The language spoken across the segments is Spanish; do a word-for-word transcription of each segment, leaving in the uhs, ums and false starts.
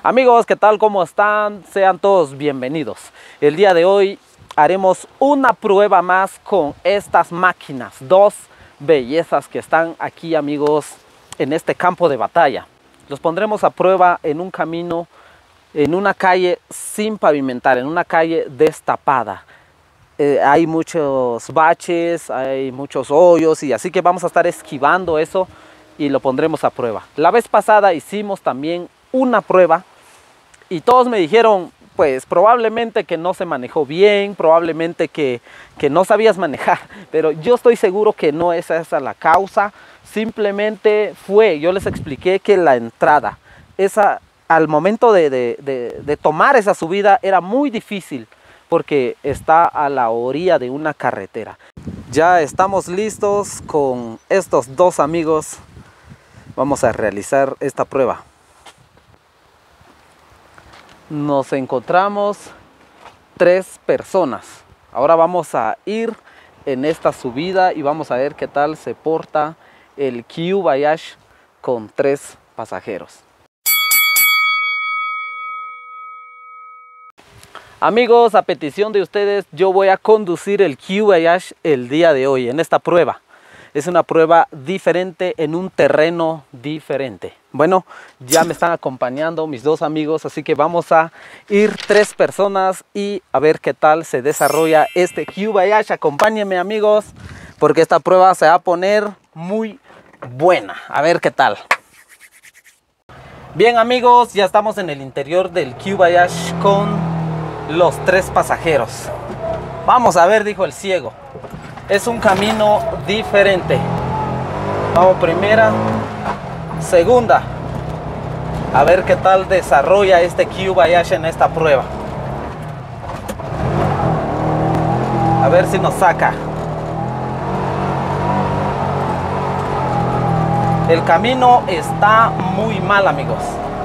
Amigos, ¿qué tal? ¿Cómo están? Sean todos bienvenidos. El día de hoy haremos una prueba más con estas máquinas. Dos bellezas que están aquí, amigos, en este campo de batalla. Los pondremos a prueba en un camino, en una calle sin pavimentar, en una calle destapada. Eh, hay muchos baches, hay muchos hoyos, y así que vamos a estar esquivando eso y lo pondremos a prueba. La vez pasada hicimos también una prueba y todos me dijeron, pues probablemente que no se manejó bien, probablemente que, que no sabías manejar, pero yo estoy seguro que no es esa la causa. Simplemente fue, yo les expliqué que la entrada, esa, al momento de, de, de, de tomar esa subida era muy difícil porque está a la orilla de una carretera. Ya estamos listos con estos dos amigos. Vamos a realizar esta prueba. Nos encontramos tres personas. Ahora vamos a ir en esta subida y vamos a ver qué tal se porta el Kia Voyage con tres pasajeros. Amigos, a petición de ustedes, yo voy a conducir el Kia Voyage el día de hoy en esta prueba. Es una prueba diferente en un terreno diferente. Bueno, ya me están acompañando mis dos amigos, así que vamos a ir tres personas y a ver qué tal se desarrolla este Kia Voyage. Acompáñenme, amigos, porque esta prueba se va a poner muy buena. A ver qué tal. Bien, amigos, ya estamos en el interior del Kia Voyage con los tres pasajeros. Vamos a ver, dijo el ciego. Es un camino diferente. Vamos primera, segunda. A ver qué tal desarrolla este Kia Voyage en esta prueba. A ver si nos saca. El camino está muy mal, amigos.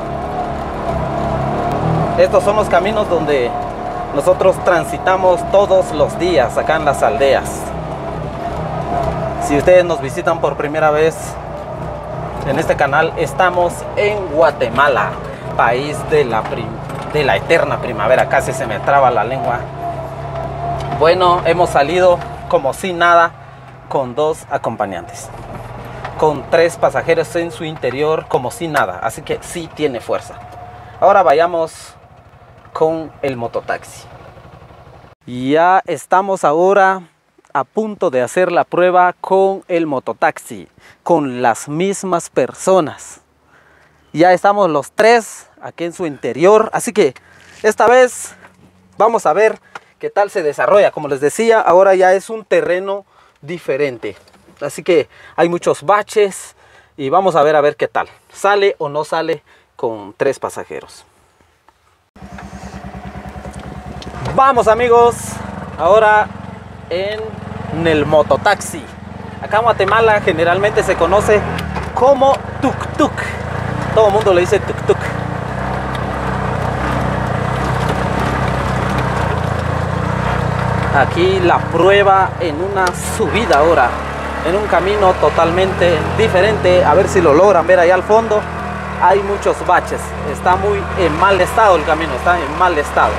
Estos son los caminos donde nosotros transitamos todos los días acá en las aldeas. Si ustedes nos visitan por primera vez en este canal, estamos en Guatemala, país de la, de la eterna primavera. Casi se me traba la lengua. Bueno, hemos salido como si nada con dos acompañantes, con tres pasajeros en su interior como si nada, así que sí tiene fuerza. Ahora vayamos con el mototaxi. Ya estamos ahora a punto de hacer la prueba con el mototaxi, con las mismas personas. Ya estamos los tres aquí en su interior, así que esta vez vamos a ver qué tal se desarrolla. Como les decía, ahora ya es un terreno diferente, así que hay muchos baches y vamos a ver a ver qué tal sale o no sale con tres pasajeros. Vamos, amigos, ahora en el mototaxi. Acá en Guatemala generalmente se conoce como tuk-tuk. Todo el mundo le dice tuk-tuk. Aquí la prueba en una subida ahora, en un camino totalmente diferente. A ver si lo logran ver allá al fondo. Hay muchos baches. Está muy en mal estado el camino, está en mal estado.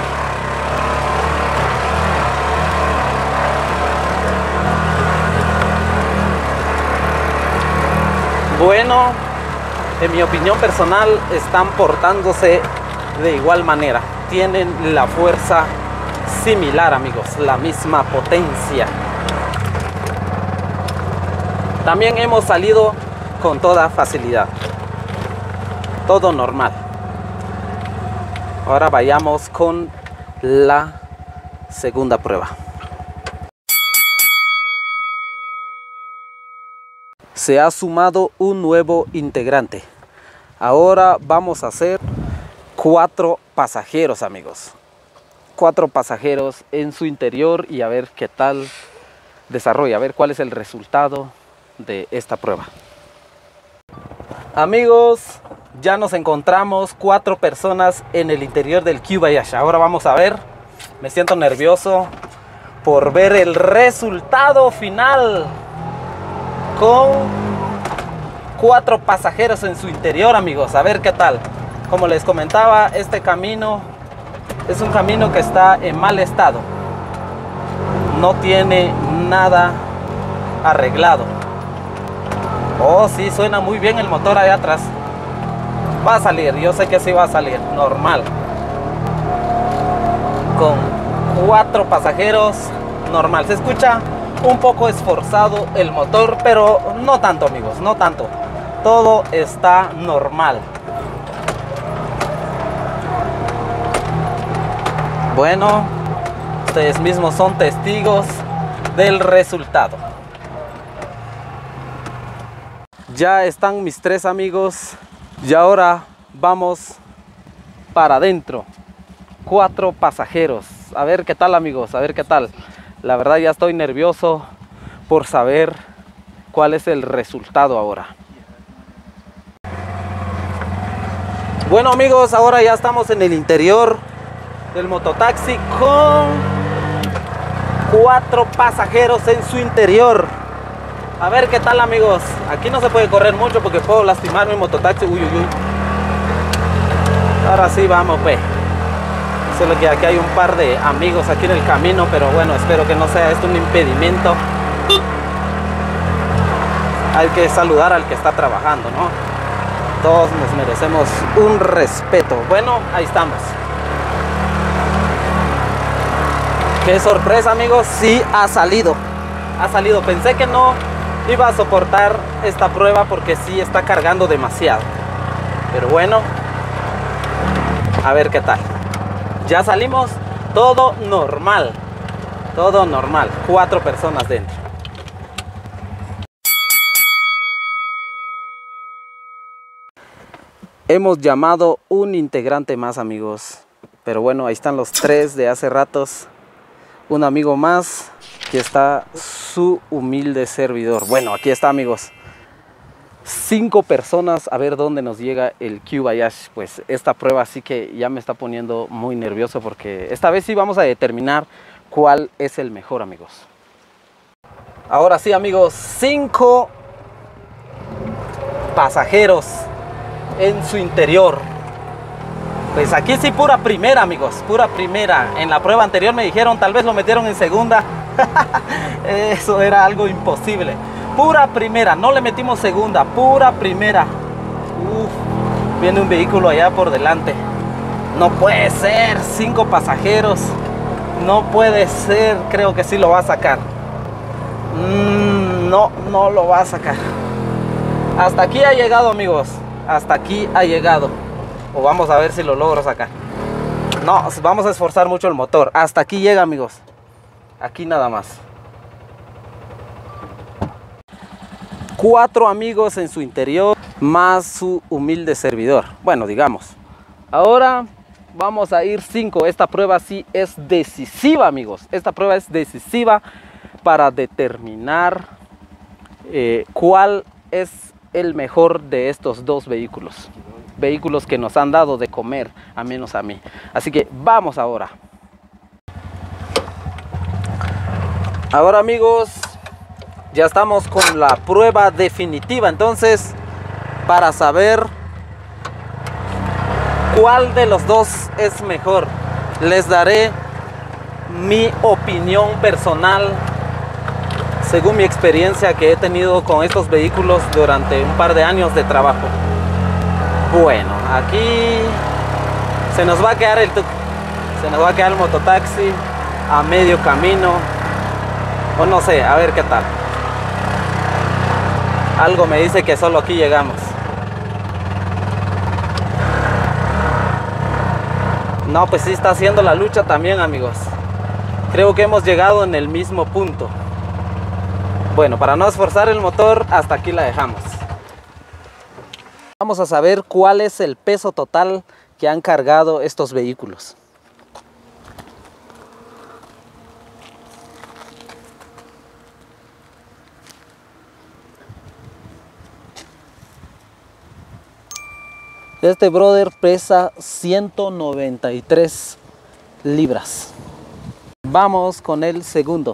Bueno, en mi opinión personal, están portándose de igual manera. Tienen la fuerza similar, amigos, la misma potencia. También hemos salido con toda facilidad. Todo normal. Ahora vayamos con la segunda prueba. Se ha sumado un nuevo integrante. Ahora vamos a hacer cuatro pasajeros, amigos. Cuatro pasajeros en su interior y a ver qué tal desarrolla, a ver cuál es el resultado de esta prueba. Amigos, ya nos encontramos cuatro personas en el interior del Kia Voyage. Ahora vamos a ver. Me siento nervioso por ver el resultado final. Con cuatro pasajeros en su interior, amigos. A ver qué tal. Como les comentaba, este camino es un camino que está en mal estado. No tiene nada arreglado. Oh, sí, suena muy bien el motor allá atrás. Va a salir, yo sé que sí va a salir, normal. Con cuatro pasajeros, normal. Se escucha un poco esforzado el motor, pero no tanto, amigos, no tanto. Todo está normal. Bueno, ustedes mismos son testigos del resultado. Ya están mis tres amigos y ahora vamos para adentro. Cuatro pasajeros. A ver qué tal, amigos, a ver qué tal. La verdad ya estoy nervioso por saber cuál es el resultado ahora. Bueno, amigos, ahora ya estamos en el interior del mototaxi con cuatro pasajeros en su interior. A ver qué tal, amigos. Aquí no se puede correr mucho porque puedo lastimar mi mototaxi. Uy, uy, uy. Ahora sí vamos, pues. Solo que aquí hay un par de amigos aquí en el camino, pero bueno, espero que no sea esto un impedimento. Hay que saludar al que está trabajando, ¿no? Todos nos merecemos un respeto. Bueno, ahí estamos. Qué sorpresa, amigos, sí ha salido. Ha salido. Pensé que no iba a soportar esta prueba porque sí está cargando demasiado. Pero bueno, a ver qué tal. Ya salimos, todo normal. Todo normal. Cuatro personas dentro. Hemos llamado un integrante más, amigos. Pero bueno, ahí están los tres de hace ratos. Un amigo más. Aquí está su humilde servidor. Bueno, aquí está, amigos. Cinco personas, a ver dónde nos llega el Q-Bayash. Pues esta prueba sí que ya me está poniendo muy nervioso porque esta vez sí vamos a determinar cuál es el mejor, amigos. Ahora sí, amigos, cinco pasajeros en su interior. Pues aquí sí pura primera, amigos, pura primera. En la prueba anterior me dijeron tal vez lo metieron en segunda. Eso era algo imposible. Pura primera, no le metimos segunda, pura primera. Uf, viene un vehículo allá por delante. No puede ser, cinco pasajeros. No puede ser, creo que sí lo va a sacar. Mm, no, no lo va a sacar. Hasta aquí ha llegado, amigos. Hasta aquí ha llegado. O vamos a ver si lo logro sacar. No, vamos a esforzar mucho el motor. Hasta aquí llega, amigos. Aquí nada más. Cuatro amigos en su interior, más su humilde servidor. Bueno, digamos. Ahora vamos a ir cinco. Esta prueba sí es decisiva, amigos. Esta prueba es decisiva para determinar eh, cuál es el mejor de estos dos vehículos. Vehículos que nos han dado de comer, a menos a mí. Así que vamos ahora. Ahora, amigos, ya estamos con la prueba definitiva. Entonces, para saber cuál de los dos es mejor, les daré mi opinión personal según mi experiencia que he tenido con estos vehículos durante un par de años de trabajo. Bueno, aquí se nos va a quedar el tuk, se nos va a quedar el mototaxi a medio camino, o no sé, a ver qué tal. Algo me dice que solo aquí llegamos. No, pues sí está haciendo la lucha también, amigos. Creo que hemos llegado en el mismo punto. Bueno, para no esforzar el motor, hasta aquí la dejamos. Vamos a saber cuál es el peso total que han cargado estos vehículos. Este brother pesa ciento noventa y tres libras. Vamos con el segundo.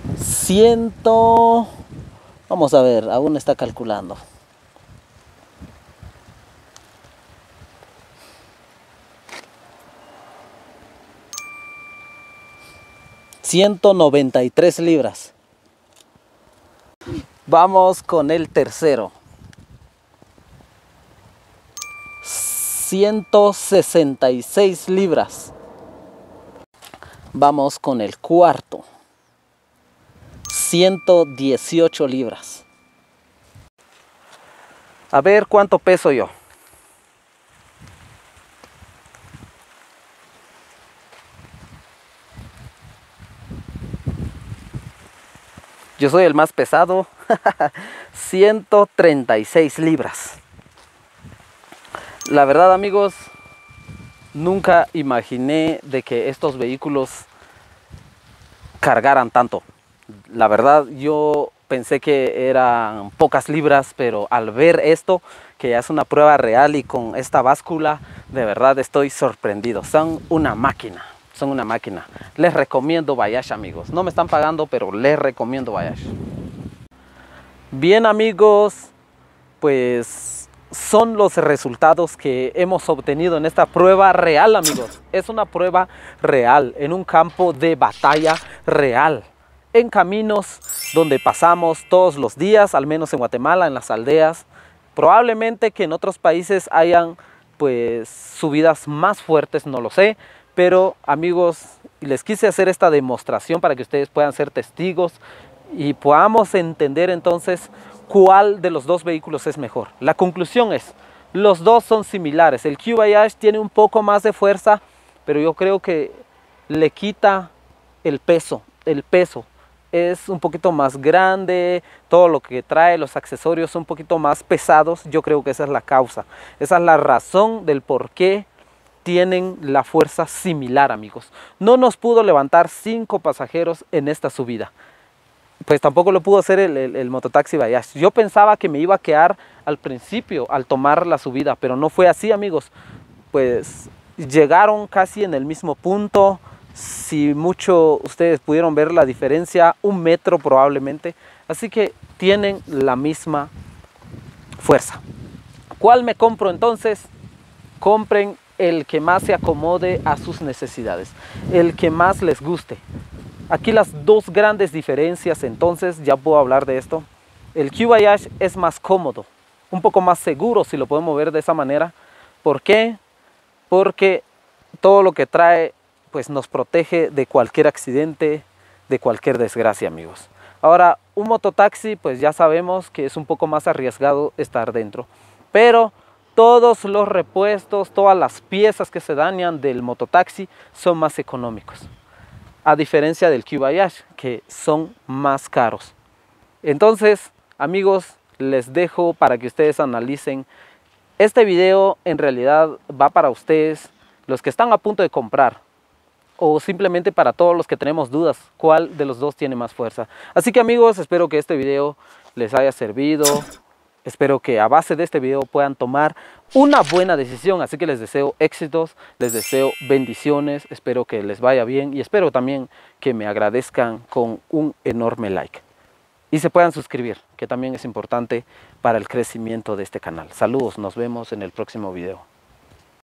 ciento... Vamos a ver, aún está calculando. ciento noventa y tres libras. Vamos con el tercero. ciento sesenta y seis libras. Vamos con el cuarto. ciento dieciocho libras. A ver cuánto peso yo. Yo soy el más pesado. ciento treinta y seis libras. La verdad, amigos, nunca imaginé de que estos vehículos cargaran tanto. La verdad, yo pensé que eran pocas libras, pero al ver esto, que ya es una prueba real y con esta báscula, de verdad estoy sorprendido. Son una máquina, son una máquina. Les recomiendo Bayash, amigos. No me están pagando, pero les recomiendo Bayash. Bien, amigos, pues son los resultados que hemos obtenido en esta prueba real, amigos. Es una prueba real, en un campo de batalla real, en caminos donde pasamos todos los días, al menos en Guatemala, en las aldeas. Probablemente que en otros países hayan pues subidas más fuertes, no lo sé. Pero, amigos, les quise hacer esta demostración para que ustedes puedan ser testigos y podamos entender entonces cuál de los dos vehículos es mejor. La conclusión es, los dos son similares. El Q Bayash tiene un poco más de fuerza, pero yo creo que le quita el peso. El peso es un poquito más grande, todo lo que trae, los accesorios son un poquito más pesados. Yo creo que esa es la causa. Esa es la razón del por qué tienen la fuerza similar, amigos. No nos pudo levantar cinco pasajeros en esta subida. Pues tampoco lo pudo hacer el, el, el mototaxi Bayash. Yo pensaba que me iba a quedar al principio al tomar la subida, pero no fue así, amigos. Pues llegaron casi en el mismo punto. Si mucho ustedes pudieron ver la diferencia, un metro probablemente. Así que tienen la misma fuerza. ¿Cuál me compro entonces? Compren el que más se acomode a sus necesidades, el que más les guste. Aquí las dos grandes diferencias, entonces ya puedo hablar de esto. El Q Bayash es más cómodo, un poco más seguro, si lo podemos ver de esa manera. ¿Por qué? Porque todo lo que trae pues nos protege de cualquier accidente, de cualquier desgracia, amigos. Ahora, un mototaxi pues ya sabemos que es un poco más arriesgado estar dentro, pero todos los repuestos, todas las piezas que se dañan del mototaxi son más económicos, a diferencia del Q Bayash, que son más caros. Entonces, amigos, les dejo para que ustedes analicen. Este video en realidad va para ustedes, los que están a punto de comprar, o simplemente para todos los que tenemos dudas, cuál de los dos tiene más fuerza. Así que, amigos, espero que este video les haya servido. Espero que a base de este video puedan tomar una buena decisión. Así que les deseo éxitos, les deseo bendiciones, espero que les vaya bien y espero también que me agradezcan con un enorme like. Y se puedan suscribir, que también es importante para el crecimiento de este canal. Saludos, nos vemos en el próximo video.